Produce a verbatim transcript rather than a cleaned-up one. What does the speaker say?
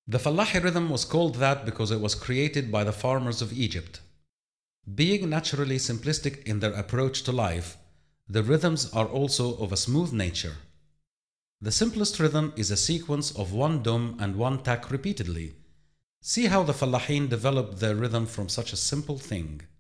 The Fallahi rhythm was called that because it was created by the farmers of Egypt. Being naturally simplistic in their approach to life, the rhythms are also of a smooth nature. The simplest rhythm is a sequence of one dum and one tak repeatedly. See how the Fallahin developed their rhythm from such a simple thing.